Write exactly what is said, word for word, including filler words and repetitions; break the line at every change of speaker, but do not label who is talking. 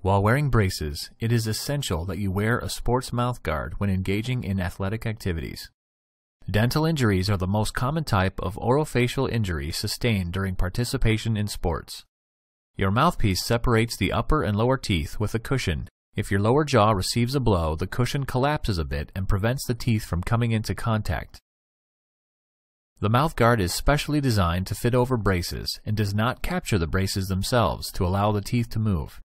While wearing braces, it is essential that you wear a sports mouth guard when engaging in athletic activities. Dental injuries are the most common type of orofacial injury sustained during participation in sports. Your mouthpiece separates the upper and lower teeth with a cushion. If your lower jaw receives a blow, the cushion collapses a bit and prevents the teeth from coming into contact. The mouthguard is specially designed to fit over braces and does not capture the braces themselves to allow the teeth to move.